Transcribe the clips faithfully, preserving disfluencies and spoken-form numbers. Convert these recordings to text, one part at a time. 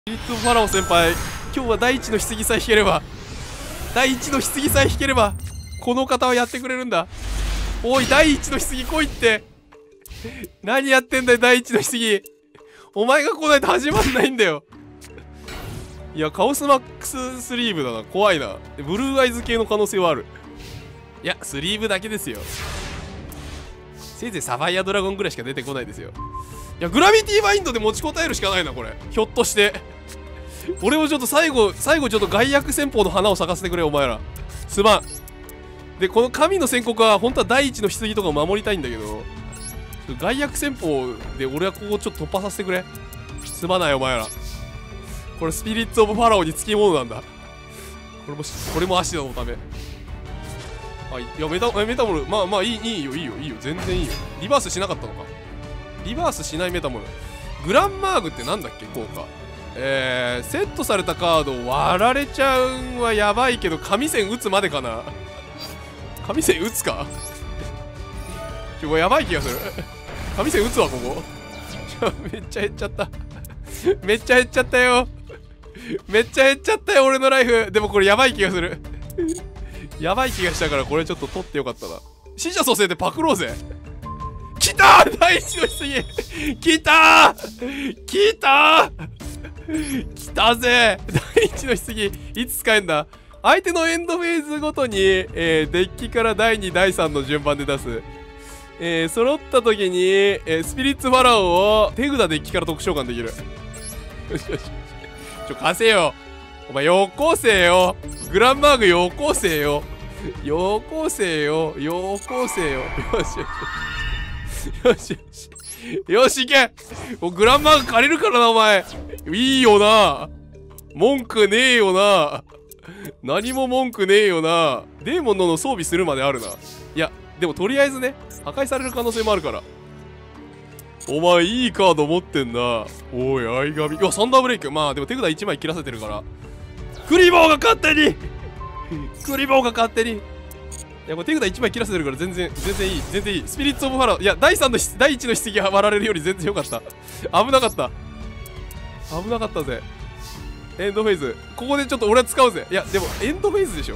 リッツ・ファラオ先輩、今日は第一の棺さえ引ければ、第一の棺さえ引ければこの方はやってくれるんだ。おい、第一の棺来いって。何やってんだよ第一の棺。お前が来ないと始まんないんだよ。いや、カオスマックススリーブだな。怖いな。ブルーアイズ系の可能性はある。いや、スリーブだけですよ。せいぜいサファイアドラゴンぐらいしか出てこないですよ。いや、グラビティバインドで持ちこたえるしかないな、これ。ひょっとして俺もちょっと最後最後ちょっと外役戦法の花を咲かせてくれ、お前ら。すまん。で、この神の宣告は本当は第一の棺とかを守りたいんだけど、外役戦法で俺はここちょっと突破させてくれ。すまない、お前ら。これスピリッツ・オブ・ファラオにつきものなんだ。これもこれもアシドのため。あ、いや、メタメタモル、まあまあいい、いいよいいよいいよ、全然いいよ。リバースしなかったのか。リバースしないメタモル。グランマーグってなんだっけ、効果。えー、セットされたカードを割られちゃうんはやばいけど、神線打つまでかな。神線打つかちょ、やばい気がする。神線打つわ、ここ。めっちゃ減っちゃった。めっちゃ減っちゃったよ。めっちゃ減っちゃったよ、俺のライフ。でもこれやばい気がする。やばい気がしたから、これちょっと取ってよかったな。死者蘇生でパクろうぜ。来たー、第一の棺。来たー来たー来たぜ。第一の棺いつ使えんだ。相手のエンドフェーズごとに、えー、デッキからだいにだいさんの順番で出す。えー、揃った時に、えー、スピリッツファラオを手札デッキから特召喚できる。よしよし。ちょ、貸せよ。お前、よこせよ。グランマーグよこせよ。よこせよ。よこせよ。よしよし。よしよし。よし、いけ。グランマーグ借りるからな、お前。いいよな。文句ねえよな。何も文句ねえよな。デーモンのの装備するまであるな。いや、でもとりあえずね、破壊される可能性もあるから。お前、いいカード持ってんな。おい、相神。いや、サンダーブレイク。まあ、でも手札いちまい切らせてるから。クリボーが勝手にクリボーが勝手に。いや、これ手札いちまい切らせてるから全然、全然いい。全然いい。スピリッツ・オブ・ファラオ。いや、だいさんの、だいいちの棺が割られるより全然よかった。危なかった。危なかったぜ。エンドフェイズ。ここでちょっと俺は使うぜ。いや、でも、エンドフェイズでしょ。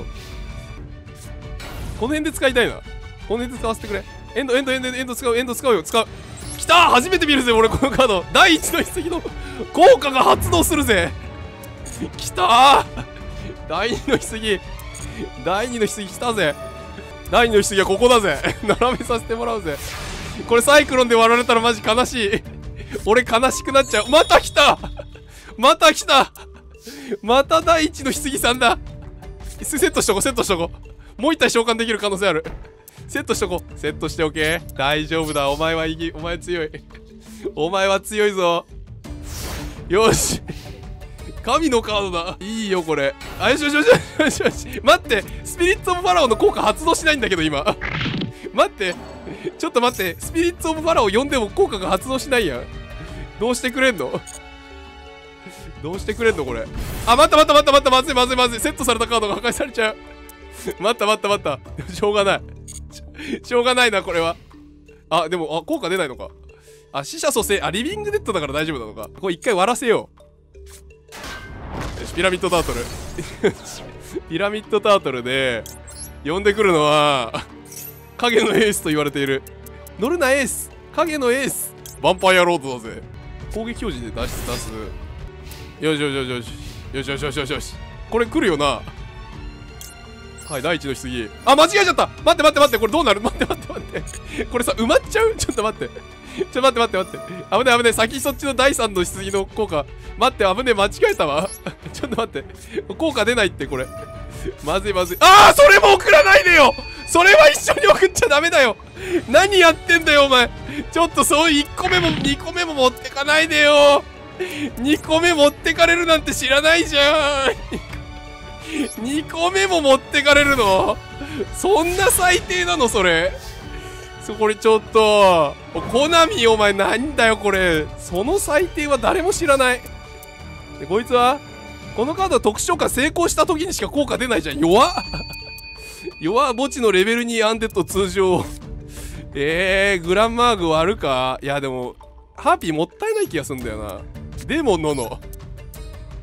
この辺で使いたいな。この辺で使わせてくれ。エンド、エンド、エンド、エンド使う、エンド使うよ。使う。きたー、初めて見るぜ、俺、このカード。だいいちの棺の効果が発動するぜ。きたー。だいにの棺。だいにの棺来たぜ。だいにの棺はここだぜ。並べさせてもらうぜ。これサイクロンで割られたらマジ悲しい。俺悲しくなっちゃう。また来た。また来た。まただいいちの棺さんだ。セットしとこう、セットしとこう。もう一体召喚できる可能性ある。セットしとこう。セットしておけ。大丈夫だ。お前はいき、お前強い。お前は強いぞ。よし。神のカードだ。いいよ、これ。あ、よしよしよしよしよし。待って。スピリッツ・オブ・ファラオの効果発動しないんだけど、今。待って。ちょっと待って。スピリッツ・オブ・ファラオ呼んでも効果が発動しないやん。どうしてくれんのどうしてくれんのこれ。あ、待った待った待った待った。まずいまずいまずい。セットされたカードが破壊されちゃう。待った待った待った。しょうがない。しょうがないな、これは。あ、でも、あ、効果出ないのか。あ、死者蘇生。あ、リビングデッドだから大丈夫なのか。これ一回割らせよう。よし、ピラミッドタートル。ピラミッドタートルで、呼んでくるのは、影のエースと言われている。乗るな、エース。影のエース。ヴァンパイアロードだぜ。攻撃表示で出し出す。よしよしよしよし。よしよしよしよしよし。これ来るよな。はい、だいいちの棺。あ、間違えちゃった。待って待って待って。これどうなる。待って待って待って。これさ、埋まっちゃう。ちょっと待って。ちょっと待って待って待って。危ね危ね。先そっちのだいさんの棺の効果。待って、危ね。間違えたわ。ちょっと待って。効果出ないって、これ。まずいまずい。ああ、それも送らないでよ。それは一緒に送っちゃダメだよ。何やってんだよ、お前。ちょっとそういっこめもにこめも持ってかないでよ。にこめ持ってかれるなんて知らないじゃん。にこめも持ってかれるの？そんな最低なのそれ。そこれちょっとコナミ、お前なんだよこれ。その最低は誰も知らない。でこいつはこのカードは特殊召喚成功した時にしか効果出ないじゃん。弱っ弱っ。墓地のレベルにアンデッド通常。えー、グランマーグ割るか。いやでもハーピーもったいない気がすんだよな。デーモンのの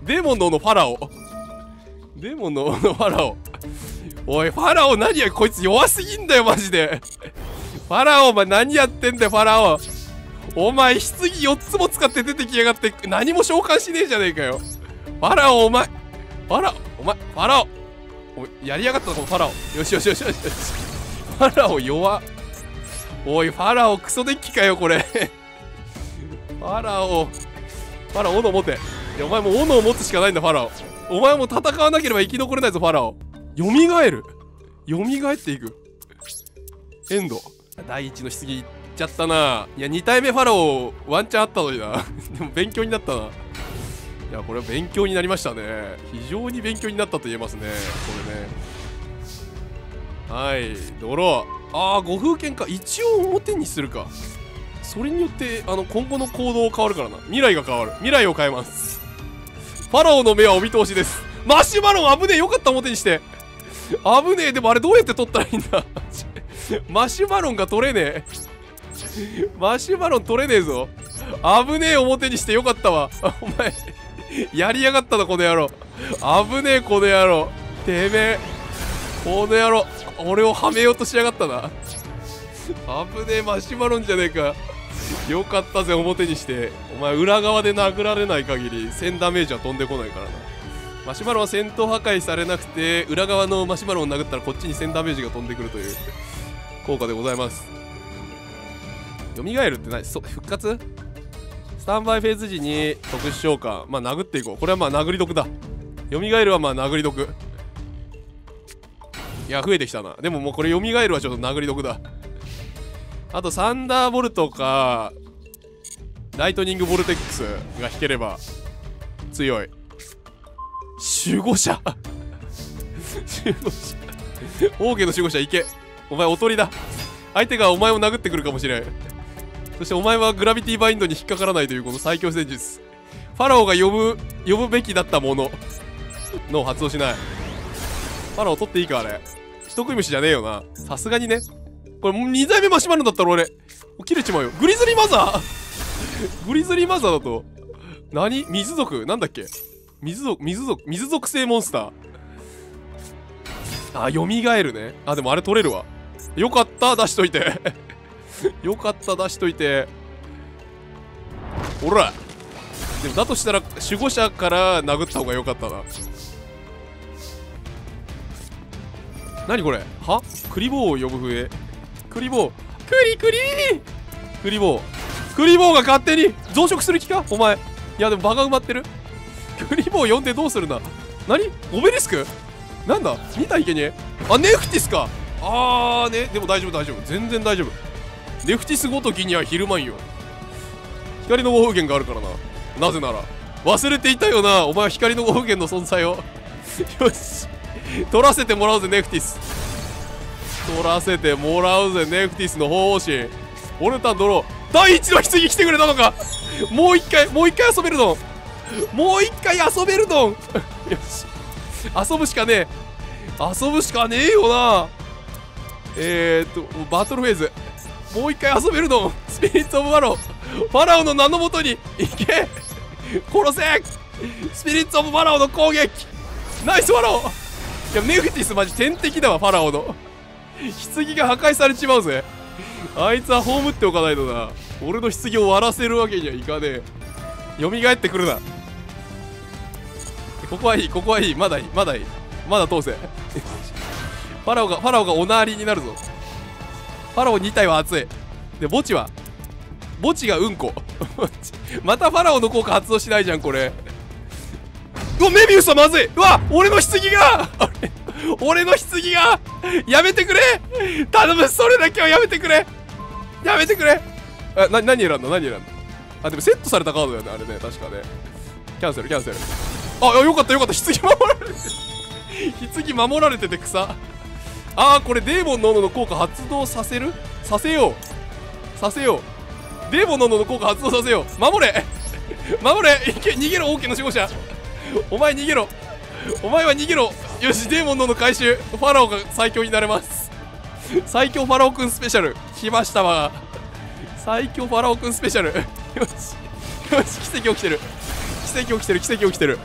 デーモンの王のファラオ。デーモンの王のファラオ。おいファラオ何や、こいつ弱すぎんだよマジで。ファラオお前何やってんだよファラオ。お前棺よっつも使って出てきやがって何も召喚しねえじゃねえかよ。ファラオお前、ファラオお前、ファラオおいやりやがったぞこのファラオ。よしよしよしよしよし。ファラオ弱っ。おいファラオクソデッキかよこれ。ファラオ、ファラオ斧持て。いやお前もう斧を持つしかないんだファラオ。お前も戦わなければ生き残れないぞファラオ。よみがえる、よみがえっていく。エンド第一の棺いっちゃったな。いやに体目ファラオワンチャンあったのにな。でも勉強になったな。いやこれは勉強になりましたね。非常に勉強になったと言えますねこれね。はいドロー。ああご風剣か。一応表にするか。それによってあの今後の行動変わるからな。未来が変わる。未来を変えます。ファラオの目はお見通しです。マシュマロン危ねえ。よかった表にして。危ねえ。でもあれどうやって取ったらいいんだ。マシュマロンが取れねえ。マシュマロン取れねえぞ。危ねえ。表にしてよかったわ。お前やりやがったなこの野郎。危ねえこの野郎。てめえこの野郎俺をはめようとしやがったな。危ねえマシュマロンじゃねえか。よかったぜ表にして。お前裏側で殴られない限りせんダメージは飛んでこないからな。マシュマロンは戦闘破壊されなくて裏側のマシュマロンを殴ったらこっちにせんダメージが飛んでくるという効果でございます。蘇るって何？そ復活？スタンバイフェーズ時に特殊召喚。まあ殴っていこう。これはまあ殴り毒だ。蘇るはまあ殴り毒。いや増えてきたな。でももうこれ蘇るはちょっと殴り毒だ。あとサンダーボルトかライトニングボルテックスが引ければ強い。守護者守護者王家の守護者いけ。お前おとりだ。相手がお前を殴ってくるかもしれん。そしてお前はグラビティバインドに引っかからないというこの最強戦術。ファラオが呼ぶ呼ぶべきだったものの発動しない。ファラオ取っていいかあれ。人食い虫じゃねえよなさすがにね。これに代目マシュマロンだったら俺切れちまうよ。グリズリーマザーグリズリーマザーだと何水族なんだっけ。水族水族水属性モンスター。あ蘇るね。あでもあれ取れるわ。よかった出しといてよかった出しといて。ほらでもだとしたら守護者から殴った方がよかったな。何これはクリボーを呼ぶ笛。クリボークリクリクリボークリボーが勝手に増殖する気かお前。いやでも場が埋まってる。クリボー呼んでどうするんだ。何オベリスクなんだに体いけねえ。あネフティスか。あーねでも大丈夫大丈夫全然大丈夫。ネフティスごときにはひるまんよ。光の暴風源があるからな。なぜなら忘れていたよなお前は光の暴風源の存在をよし取らせてもらうぜネフティス。取らせてもらうぜネフティスの方針。オルタンドロー第一の棺来てくれたのか。もう一回もう一回遊べるの。もう一回遊べるのよし遊ぶしかねえ遊ぶしかねえよな。えーっとバトルフェーズもう一回遊べるの。スピリッツオブファラオファラオの名のもとに行け殺せ。スピリッツオブファラオの攻撃ナイスファラオ。いやネフティスマジ天敵だわ。ファラオの棺が破壊されちまうぜ。あいつは葬っておかないとな。俺の棺を割らせるわけにはいかねえ。蘇ってくるな。ここはいいここはいいまだいいまだいいまだ通せファラオがファラオがおなーりになるぞ。ファラオに体は熱い。で墓地は墓地がうんこまたファラオの効果発動しないじゃんこれ。うわメビウスはまずい。うわ俺の棺が俺の棺がやめてくれ頼む。それだけはやめてくれやめてくれ。あな何選んだ何選んだ。あでもセットされたカードだよねあれね確かね。キャンセルキャンセル。あよかったよかった棺守られて棺守られてて草。あーこれデーモンの斧の効果発動させるさせようさせよう。デーモンの斧の効果発動させよう。守れ守れいけ逃げろ王家の守護者。お前逃げろお前は逃げろ。よしデーモンの斧回収。ファラオが最強になれます。最強ファラオくんスペシャル来ましたわ。最強ファラオくんスペシャルよしよし奇跡起きてる奇跡起きてる奇跡起きてる。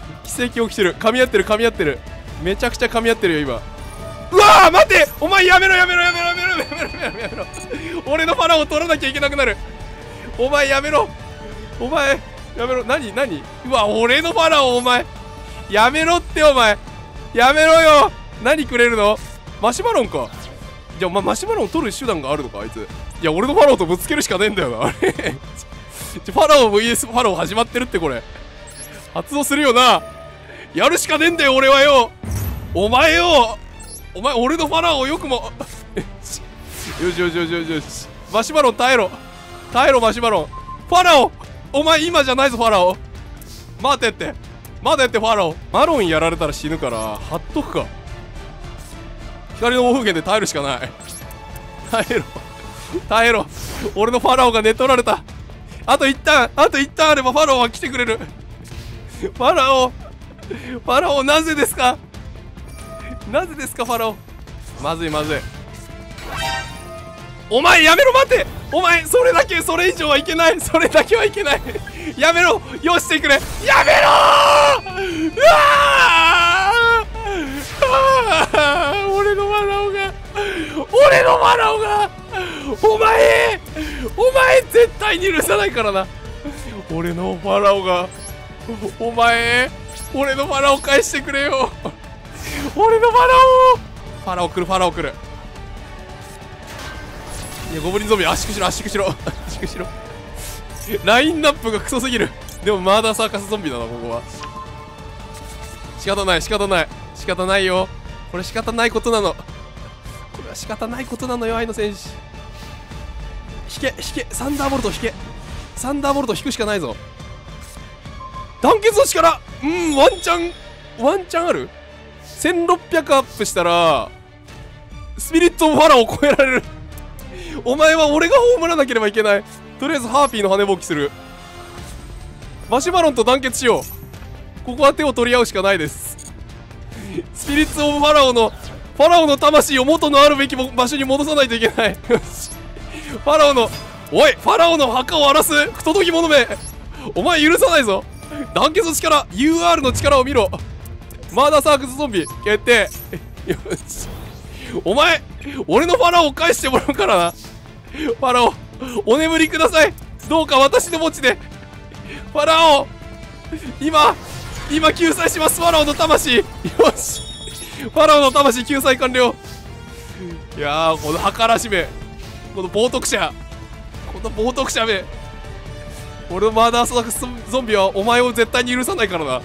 奇跡起きてる。噛み合ってる噛み合ってる。めちゃくちゃ噛み合ってるよ今。うわー待て、お前やめろやめろやめろやめろやめろやめろやめろ。俺のファラオを取らなきゃいけなくなる。お前やめろ、お前やめろ。何何、うわ俺のファラオお前やめろってお前やめろよ。何くれるの？マシュマロンか。じゃあ、ま、マシュマロンを取る手段があるのかあいつ。いや俺のファラオとぶつけるしかねえんだよなあれファラオ ブイエス ファラオ始まってるって。これ発動するよな。やるしかねえんだよ俺はよ。お前よ、お前俺のファラオをよくもよしよしよしよしよし。マシュマロン耐えろ耐えろマシュマロン。ファラオお前今じゃないぞファラオ。待てって待てってファラオ。マロンやられたら死ぬから貼っとくか。光の暴風圏で耐えるしかない。耐えろ耐えろ。俺のファラオが寝取られた。あと一旦あと一旦あればファラオは来てくれる。ファラオファラオなぜですか、なぜですかファラオ。まずいまずい。お前やめろ待て、お前それだけそれ以上はいけない、それだけはいけないやめろ、よしてくれ、やめろー。うわー俺のファラオが俺のファラオがお前お前絶対に許さないからな。俺のファラオがお前俺のファラオ返してくれよ俺のファラオファラオ来るファラオ来る。いやゴブリンゾンビ圧縮しろ圧縮しろ圧縮しろラインナップがクソすぎる。でもマーダーサーカスゾンビだなここは。仕方ない仕方ない仕方ないよ。これ仕方ないことなの。これは仕方ないことなのよ愛の戦士。引け引けサンダーボルト引け。サンダーボルト引くしかないぞ。団結の力、うんワンチャンワンチャンある。せんろっぴゃくアップしたらスピリット・オブ・ファラオを超えられるお前は俺が葬らなければいけない。とりあえずハーピーの羽ぼうきする。マシュマロンと団結しよう。ここは手を取り合うしかないです。スピリッツ・オブ・ファラオのファラオの魂を元のあるべき場所に戻さないといけないファラオのおいファラオの墓を荒らす不届き者め、お前許さないぞ。団結の力 ユーアール の力を見ろ。マーダーサークスゾンビ決定よし。お前俺のファラオを返してもらうからな。ファラオお眠りください。どうか私の墓地で。ファラオ今今救済します。ファラオの魂よし。ファラオの魂救済完了。いやーこの墓らしめ、この冒涜者、この冒涜者め、俺のマーダーサークスゾンビはお前を絶対に許さないからな。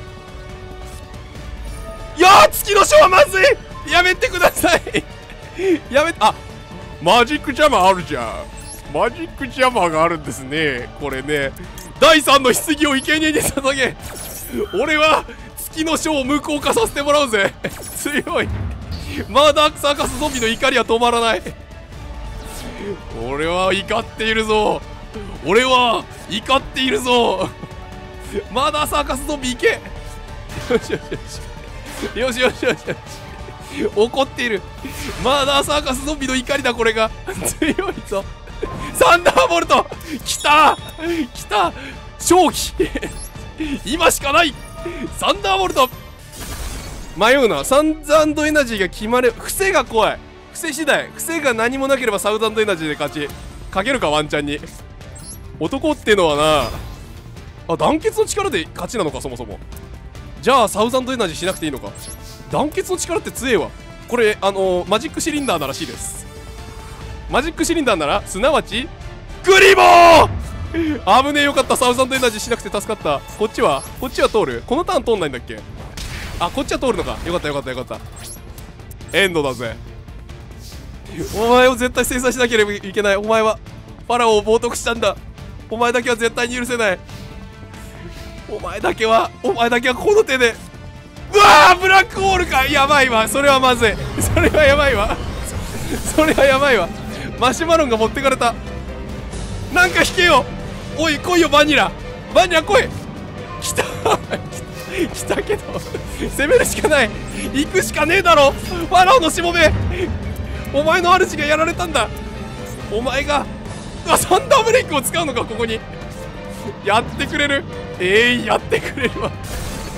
いやー月の書はまずい、やめてくださいやめあマジックジャマーあるじゃん。マジックジャマーがあるんですね。これねだいさんの棺を生贄に捧げ俺は月の書を無効化させてもらうぜ強い。マーダーサーカスゾンビの怒りは止まらない。俺は怒っているぞ、俺は怒っているぞマーダーサーカスゾンビ行けよしよしよしよしよしよしよし怒っているマーダーサーカスゾンビの怒りだこれが強いぞサンダーボルトきたきた正気今しかない。サンダーボルト迷うな。サンザンドエナジーが決まれ、伏せが怖い。伏せ次第、伏せが何もなければサウザンドエナジーで勝ち。かけるかワンチャンに。男ってのはなあ、団結の力で勝ちなのかそもそも。じゃあサウザンドエナジーしなくていいのか。団結の力って強えわ。これあのー、マジックシリンダーならしいです。マジックシリンダーならすなわちグリボー危ねえ。よかった。サウザンドエナジーしなくて助かった。こっちはこっちは通る。このターン通んないんだっけ。あこっちは通るのか。よかったよかったよかった。エンドだぜ。お前を絶対制裁しなければいけない。お前はファラオを冒涜したんだ。お前だけは絶対に許せない。お前だけはお前だけはこの手で。うわーブラックホールか。やばいわ。それはまずい。それはやばいわそれはやばいわ。マシュマロンが持ってかれた。なんか引けよ。おい来いよバニラバニラ来い。来た来たけど攻めるしかない。行くしかねえだろファラオのしもべ。お前の主がやられたんだ。お前があサンダーブレイクを使うのか。ここにやってくれる。えい、ー、やってくれるわ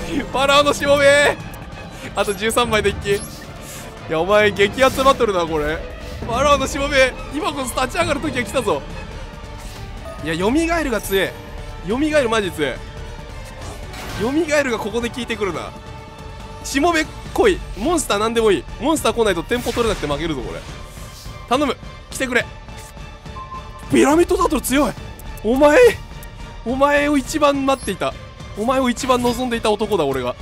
ファラオのしもべ。あとじゅうさんまいデッキ。いやお前激アツバトルだこれ。ファラオのしもべ、今こそ立ち上がる時が来たぞ。いやよみがえるが強え。よみがえるマジ強え。よみがえるがここで効いてくるな。しもべ来い。モンスターなんでもいい。モンスター来ないとテンポ取れなくて負けるぞこれ。頼む来てくれ。ピラミッドタトル強い。お前お前を一番待っていた。お前を一番望んでいた男だ俺が。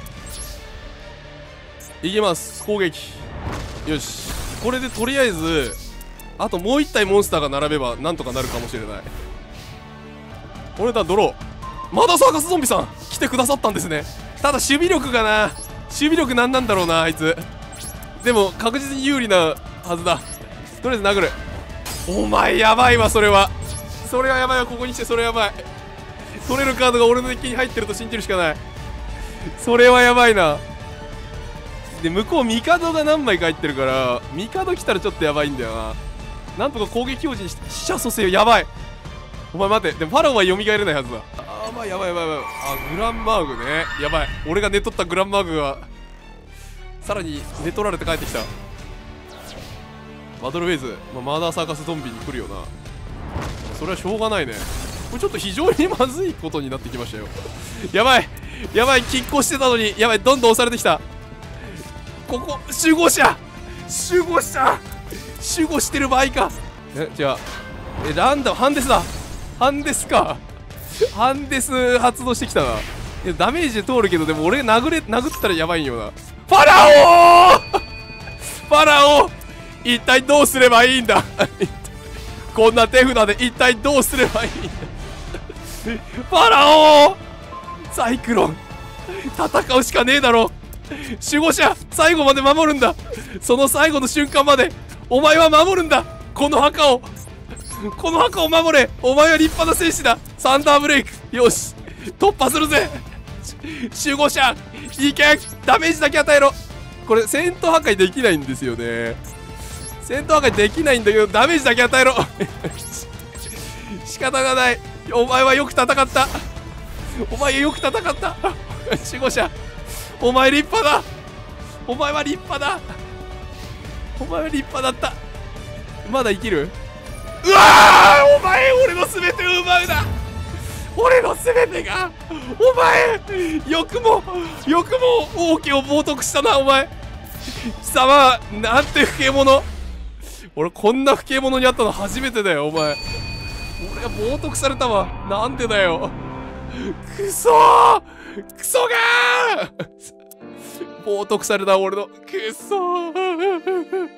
いきます。攻撃。よしこれでとりあえずあともう一体モンスターが並べばなんとかなるかもしれない。俺だドロー。まだサーカスゾンビさん来てくださったんですね。ただ守備力がな、守備力なんなんだろうなあいつ。でも確実に有利なはずだ。とりあえず殴る。お前やばいわそれは。それはやばいわ。ここにしてそれやばい。取れるカードが俺のデッキに入ってると信じるしかない。それはやばいな。で向こう帝が何枚か入ってるから帝来たらちょっとやばいんだよな。なんとか攻撃表示にして死者蘇生。やばい。お前待って。でもファラオは蘇れないはずだ。あーまあやばいやばいやばい。あグランマーグね。やばい。俺が寝取ったグランマーグがさらに寝取られて帰ってきた。バトルフェイズ、まあ、マーダーサーカスゾンビに来るよな。それはしょうがないね。これちょっと非常にまずいことになってきましたよ。やばいやばい。拮抗してたのにやばい。どんどん押されてきた。ここ集合者集合者集合してる場合か。えじゃあえランダムハンデスだ。ハンデスか。ハンデス発動してきたな。いやダメージで通るけどでも俺殴れ殴ったらやばいんよな。ファラオファラオ一体どうすればいいんだこんな手札で一体どうすればいいんだファラオサイクロン戦うしかねえだろ。守護者最後まで守るんだ。その最後の瞬間までお前は守るんだ。この墓をこの墓を守れ。お前は立派な戦士だ。サンダーブレイク。よし突破するぜ守護者いけ。ダメージだけ与えろ。これ戦闘破壊できないんですよね。戦闘破壊できないんだけどダメージだけ与えろ仕方がない。お前はよく戦った。お前はよく戦った守護者お前立派だ。お前は立派だ。お前は立派だった。まだ生きる。うわーお前俺の全てを奪うな。俺の全てがお前よくもよくも王家を冒涜したなお前。貴様なんて不敬者。俺こんな不敬者にあったの初めてだよお前。俺が冒涜されたわ。なんでだよ。クソークソがー冒涜された俺のクソー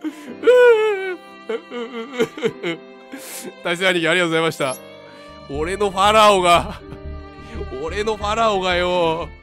大勢兄貴ありがとうございました。俺のファラオが俺のファラオがよ